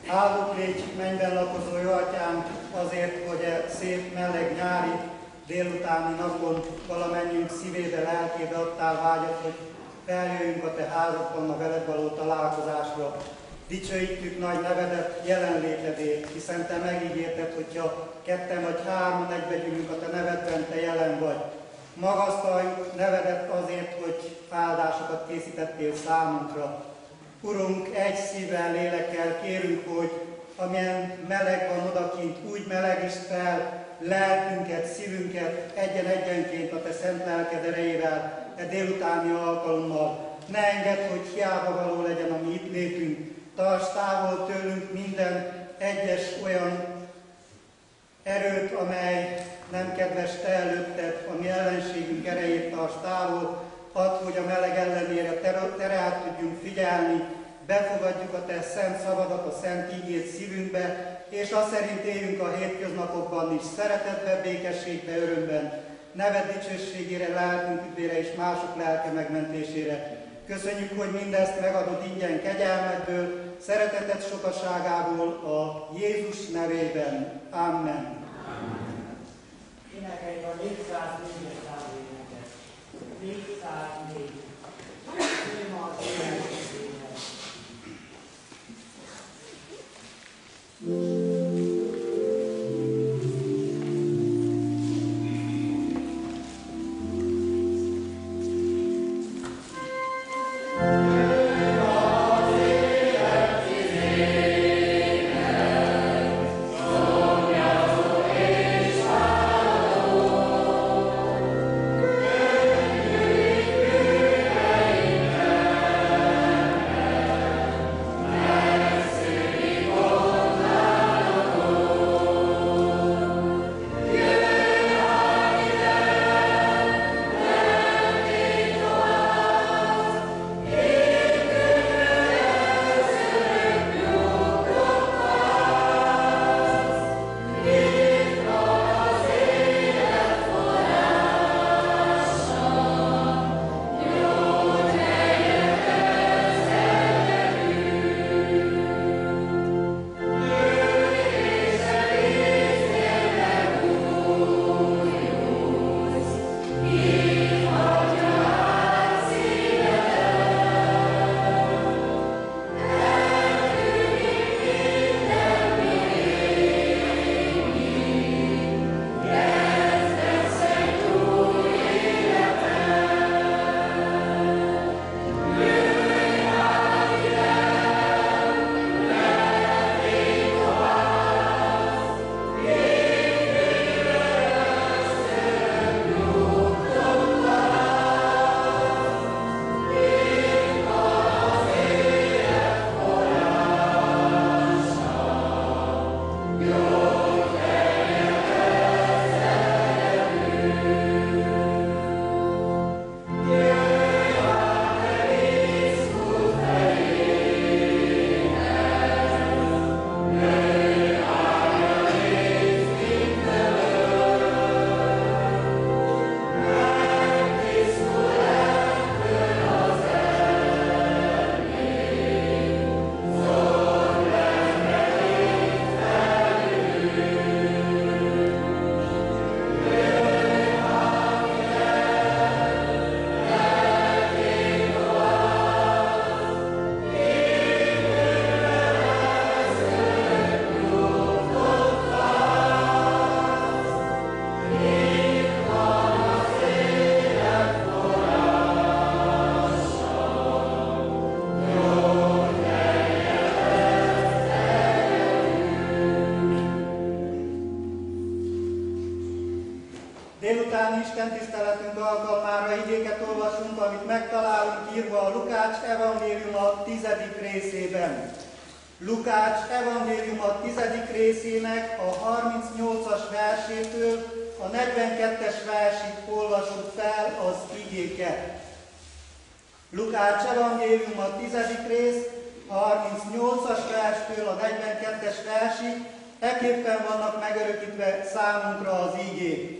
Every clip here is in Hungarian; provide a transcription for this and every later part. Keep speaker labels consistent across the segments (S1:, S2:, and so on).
S1: Áldott légy mennyben lakozó jó atyánk azért, hogy a szép, meleg nyári délutáni napon valamennyiünk szívébe, lelkébe adtál vágyat, hogy feljöjjünk a te házadban a veled való találkozásra. Dicsőítjük nagy nevedet jelenlétedért, hiszen te megígérted, hogyha ketten vagy hárman egybegyűlünk a te nevedben, te jelen vagy. Magasztaljuk nevedet azért, hogy áldásokat készítettél számunkra. Urunk, egy szívvel, lélekkel kérünk, hogy amilyen meleg van odakint, úgy melegítsd fel lelkünket, szívünket egyen-egyenként a te szent lelked erejével, e délutáni alkalommal. Ne engedd, hogy hiába való legyen a mi itt létünk. Tarts távol tőlünk minden egyes olyan erőt, amely nem kedves te előtted, a mi ellenségünk erejét tarts távol. Add, hogy a meleg ellenére te rád tudjunk figyelni, befogadjuk a te szent szavadat, a szent ígét szívünkbe, és azt szerint éljünk a hétköznapokban is, szeretetben, békességben, örömben, neved dicsőségére, lelkünk üdvére és mások lelke megmentésére. Köszönjük, hogy mindezt megadod ingyen kegyelmedből, szereteted sokaságából a Jézus nevében. Amen.
S2: Énekeljük a 404-es számvéneket. 404. Téma az énekeséhez.
S1: Délután Isten tiszteletünk alkalmára igéket olvasunk, amit megtalálunk írva a Lukács evangéliuma 10. részében. Lukács evangéliuma 10. részének a 38-as versétől a 42-es versig olvassuk fel az igéket. Lukács evangéliuma 10. rész, a 38-as verstől a 42-es versig, ekképpen vannak megörökítve számunkra az igék.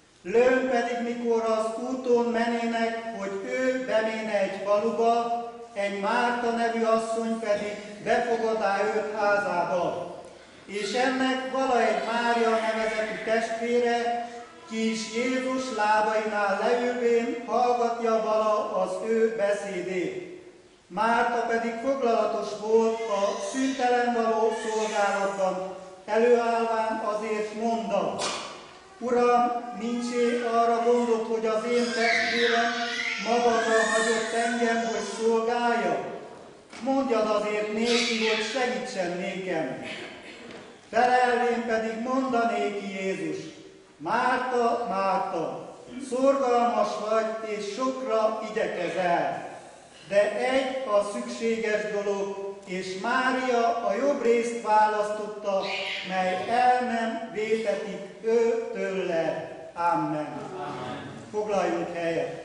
S1: Lőn pedig, mikor az úton menének, hogy ő beméne egy faluba, egy Márta nevű asszony pedig befogadá őt házába. És ennek valahogy Mária nevezetű testvére, ki is Jézus lábainál leülvén hallgatja vala az ő beszédét. Márta pedig foglalatos volt a szüntelen való szolgálatban, előállván azért mondta: Uram, nincsé arra gondolt, hogy az én testvérem magadra hagyott engem, hogy szolgálja? Mondjad azért néki, hogy segítsen nékem. Felelvén pedig mondanéki Jézus: Márta, Márta, szorgalmas vagy és sokra igyekezel, de egy a szükséges dolog, és Mária a jobb részt választotta, mely el nem vétetik ő tőle. Amen. Amen. Foglaljunk helyet.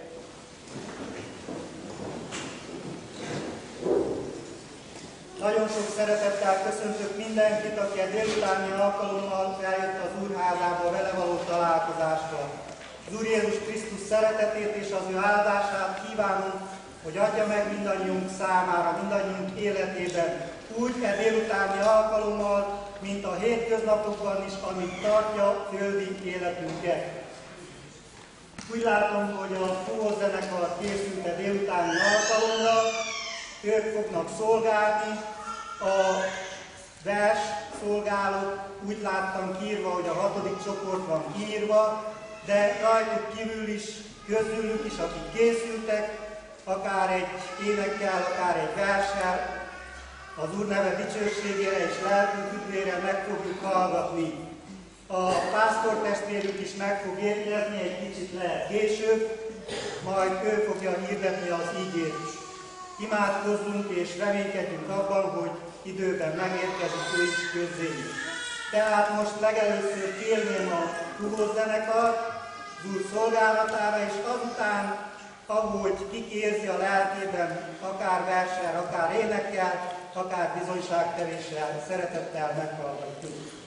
S1: Nagyon sok szeretettel köszöntök mindenkit, aki a délutáni alkalommal eljött az Úrházába vele való találkozásra. Az Úr Jézus Krisztus szeretetét és az ő áldását kívánom, hogy adja meg mindannyiunk számára, mindannyiunk életében, úgy e délutáni alkalommal, mint a hétköznapokban is, amit tartja földi életünket. Úgy látom, hogy a Fúvó zenekar készült a délutáni alkalomra, ők fognak szolgálni, a vers szolgálók úgy láttam kiírva, hogy a 6. csoport van kiírva, de rajtuk kívül is, közülük is, akik készültek, akár egy énekkel, akár egy verssel, az Úr neve dicsőségére és lelkünk üdvére meg fogjuk hallgatni. A pásztortestvérünk is meg fog érkezni, egy kicsit lehet később, majd ő fogja hirdetni az igét. Imádkozzunk és reménykedjünk abban, hogy időben megérkezik ő is közénk. Tehát most legelőször kérném a Fúvó zenekart az Úr szolgálatára, és azután, ahogy kikérzi a lelkében, akár verssel, akár énekkel, akár bizonyságtevéssel, szeretettel meghallgatjuk.